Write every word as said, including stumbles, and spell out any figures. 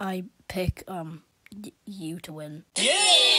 I pick um y you to win. Yeah!